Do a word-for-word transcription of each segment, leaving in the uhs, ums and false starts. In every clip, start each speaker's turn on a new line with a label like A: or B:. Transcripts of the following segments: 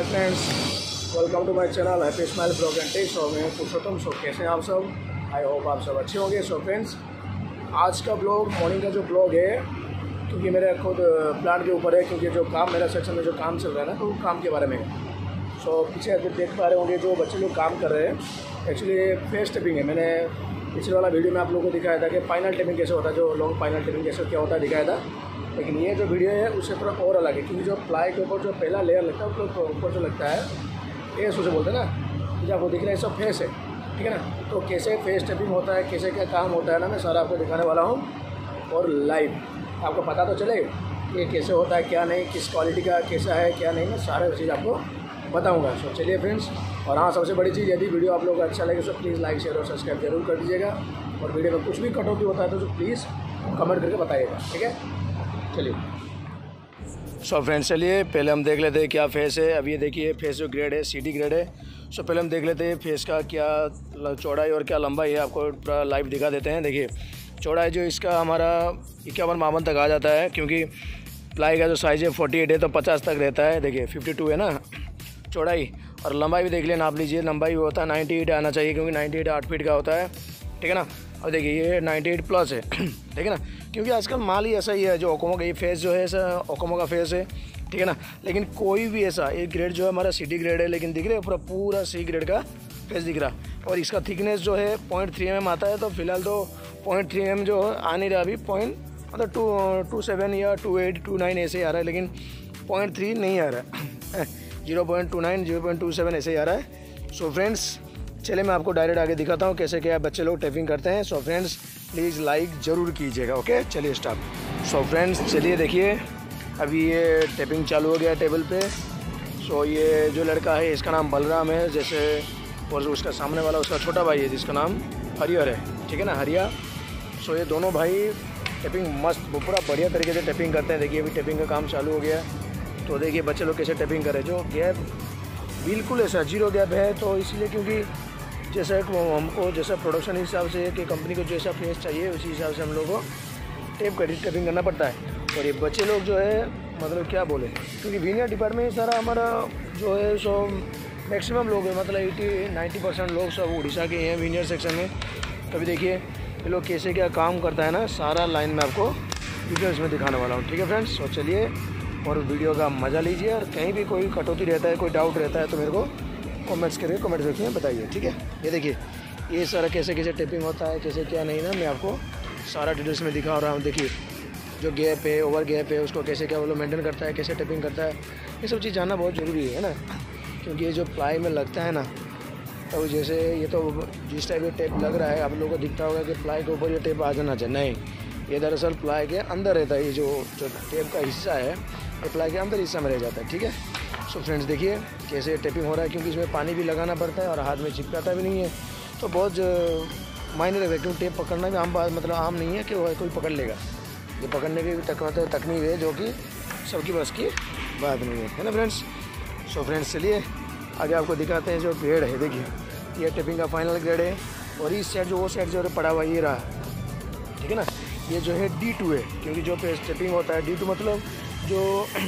A: Friends, welcome to my channel happy smile blog and tips. और मैं पुरुषोत्तम। सो कैसे हैं आप सब? आई होप आप सब अच्छे होंगे। सो फ्रेंड्स, आज का ब्लॉग मॉर्निंग का जो ब्लॉग है, क्योंकि मेरे खुद प्लांट के ऊपर है, क्योंकि जो काम मेरा सेक्शन में जो काम चल रहा है ना, तो काम के बारे में। सो पीछे अगर देख पा रहे होंगे जो बच्चे लोग काम कर रहे हैं, एक्चुअली फेस टेपिंग है। मैंने पिछले वाला वीडियो में आप लोगों को दिखाया था कि फाइनल टेपिंग कैसे होता है, जो लॉन्ग फाइनल टेपिंग कैसे क्या होता है दिखाया था। लेकिन ये जो वीडियो है उससे थोड़ा और अलग है, क्योंकि जो प्लाई के ऊपर जो पहला लेयर लगता है उसके ऊपर जो लगता है फेस, उसे बोलते हैं ना, जो आपको दिख रहा है सब फेस है, ठीक है ना। तो कैसे फेस टेपिंग होता है, कैसे क्या काम होता है ना, मैं सारा आपको दिखाने वाला हूँ। और लाइव आपको पता तो चले कि कैसे होता है, क्या नहीं, किस क्वालिटी का कैसा है, क्या नहीं, मैं सारा चीज़ आपको बताऊँगा। सो चलिए फ्रेंड्स, और हाँ, सबसे बड़ी चीज़, यदि वीडियो आप लोगों को अच्छा लगे तो प्लीज़ लाइक शेयर और सब्सक्राइब जरूर कर दीजिएगा। और वीडियो में कुछ भी कटौती होता है तो प्लीज़ कमेंट करके बताइएगा, ठीक है। चलिए सो फ्रेंड्स, चलिए पहले हम देख लेते हैं क्या फेस है। अब ये देखिए फेस जो ग्रेड है, सी डी ग्रेड है। सो पहले हम देख लेते हैं फेस का क्या चौड़ाई और क्या लंबाई है, आपको पूरा लाइव दिखा देते हैं। देखिए चौड़ाई जो इसका हमारा इक्यावन बावन तक आ जाता है, क्योंकि प्लाई का जो साइज़ है फोर्टी एट है, तो पचास तक रहता है। देखिए फिफ्टी टू है ना चौड़ाई, और लंबाई भी देख लिया, नाप लीजिए। लंबाई होता है नाइन्टी एट आना चाहिए, क्योंकि नाइन्टी एट आठ फीट का होता है, ठीक है ना। और देखिए ये नाइन्टी एट प्लस है, ठीक है ना, क्योंकि आजकल माल ही ऐसा ही है। जो ओकोमो का ये फेस जो है, ऐसा ओकोमो का फेस है, ठीक है ना। लेकिन कोई भी ऐसा एक ग्रेड जो है हमारा सी डी ग्रेड है, लेकिन दिख रहे हैं पूरा पूरा सी ग्रेड का फेस दिख रहा। और इसका थिकनेस जो है पॉइंट थ्री एम एम आता है। तो फिलहाल तो पॉइंट थ्री एम जो आ नहीं रहा अभी, पॉइंट मतलब टू टू सेवन या टू एट टू नाइन ऐसे ही आ रहा है, लेकिन पॉइंट थ्री नहीं आ रहा है। Zero point two nine zero point two seven ऐसे ही आ रहा है। सो फ्रेंड्स, चलिए मैं आपको डायरेक्ट आगे दिखाता हूँ कैसे क्या बच्चे लोग टेपिंग करते हैं। सो फ्रेंड्स प्लीज़ लाइक ज़रूर कीजिएगा, ओके। चलिए स्टार्ट। सो फ्रेंड्स चलिए देखिए, अभी ये टेपिंग चालू हो गया टेबल पे। सो ये जो लड़का है इसका नाम बलराम है, जैसे, और उसका सामने वाला उसका छोटा भाई है जिसका नाम हरिहर है, ठीक है ना, हरिया। सो ये दोनों भाई टेपिंग मस्त पूरा बढ़िया तरीके से टेपिंग करते हैं। देखिए अभी टेपिंग का काम चालू हो गया। तो देखिए बच्चे लोग कैसे टेपिंग करें। जो गैप बिल्कुल ऐसा जीरो गैप है, तो इसलिए क्योंकि जैसा हमको जैसा प्रोडक्शन हिसाब से कि कंपनी को जैसा फेस चाहिए उसी हिसाब से हम लोग को टेप कर टेपिंग करना पड़ता है। और ये बच्चे लोग जो है, मतलब क्या बोले, क्योंकि वीनियर डिपार्टमेंट सारा हमारा जो है सो मैक्सिमम लोग है, मतलब एटी नाइन्टी परसेंट लोग सब उड़ीसा के हैं वीनियर सेक्शन में। कभी देखिए ये लोग कैसे क्या काम करता है ना, सारा लाइन में आपको डिटेल्स में दिखाने वाला हूँ, ठीक है फ्रेंड्स। तो चलिए और वीडियो का मज़ा लीजिए। और कहीं भी कोई कटौती रहता है, कोई डाउट रहता है, तो मेरे को कमेंट्स करके कमेंट सेक्शन में बताइए, ठीक है। ये देखिए ये सारा कैसे कैसे टेपिंग होता है, कैसे क्या नहीं ना, मैं आपको सारा डिटेल्स में दिखा रहा हूँ। देखिए जो गैप है, ओवर गैप है, उसको कैसे क्या वो लोग मेंटेन करता है, कैसे टेपिंग करता है, ये सब चीज़ जानना बहुत ज़रूरी है ना। क्योंकि ये जो प्लाई में लगता है ना, तो जैसे ये तो जिस टाइप का टेप लग रहा है, आप लोगों को दिखता होगा कि प्लाई के ऊपर ये टेप आ जाना चाहिए, नहीं, ये दरअसल प्लाई के अंदर रहता है। ये जो जो टेप का हिस्सा है ये प्लाई के अंदर हिस्सा में रह जाता है, ठीक है। सो फ्रेंड्स देखिए कैसे टेपिंग हो रहा है, क्योंकि इसमें पानी भी लगाना पड़ता है और हाथ में चिपकाता भी नहीं है, तो बहुत मायने रखता है। क्योंकि टेप पकड़ना भी आम बात, मतलब आम नहीं है कि वो कोई पकड़ लेगा। ये पकड़ने की भी तक, मतलब तकनीक है जो कि सबकी बस की बात नहीं है, है ना फ्रेंड्स। सो फ्रेंड्स चलिए आगे आपको दिखाते हैं जो ग्रेड है। देखिए ये टेपिंग का फाइनल ग्रेड है। और इस साइड जो वो साइड जो पड़ा हुआ ये रहा, ठीक है ना, ये जो है डी टू है। क्योंकि जो टेपिंग होता है डी टू मतलब जो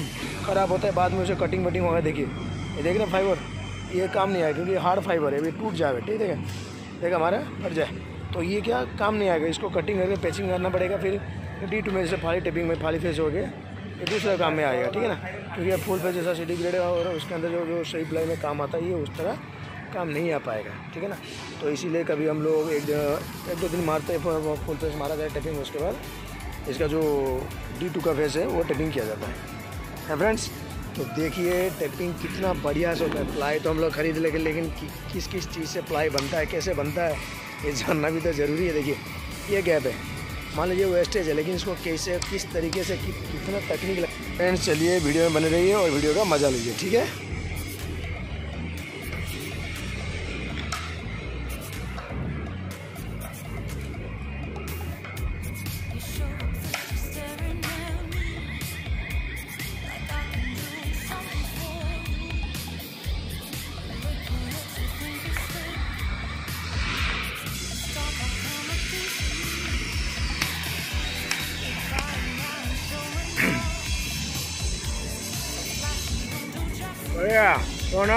A: ख़राब होता है बाद में उसे कटिंग वटिंग होगा। देखिए ये देख रहे हैं फाइबर, ये काम नहीं आएगा क्योंकि हार्ड फाइबर है, ये टूट जाएगा, ठीक है, देखा हमारा फट जाए, तो ये क्या काम नहीं आएगा। इसको कटिंग करके पैचिंग करना पड़ेगा। फिर डी टू में जैसे फाली टेपिंग में फाली फेस हो गया, ये दूसरे काम में आएगा, ठीक है ना। क्योंकि अब फुल फेस जैसा सी डी ग्रेड है और उसके अंदर जो जो सही प्लाई में काम आता है, ये उस तरह काम नहीं आ पाएगा, ठीक है ना। तो इसीलिए कभी हम लोग एक एक दो दिन मारते हैं, फुल फेस मारा जाए टेपिंग, उसके बाद इसका जो डी टू का फेस है वो टेपिंग किया जाता है फ्रेंड्स। तो देखिए टेपिंग कितना बढ़िया से होता है। प्लाई तो हम लोग खरीद लेंगे, लेकिन कि, किस किस चीज़ से प्लाई बनता है, कैसे बनता है, ये जानना भी तो ज़रूरी है। देखिए ये गैप है, मान लीजिए वेस्टेज है, लेकिन इसको कैसे किस तरीके से कि, कितना तकनीक लग। फ्रेंड्स चलिए वीडियो में बने रहिए और वीडियो का मज़ा लीजिए, ठीक है। बढ़िया। कौन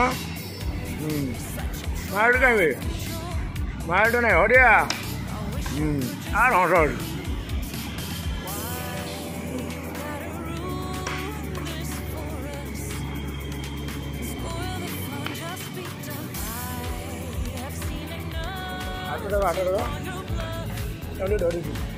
A: मार कहीं मार तो नहीं हो दिया आर हंस आठ टाका आठ टाका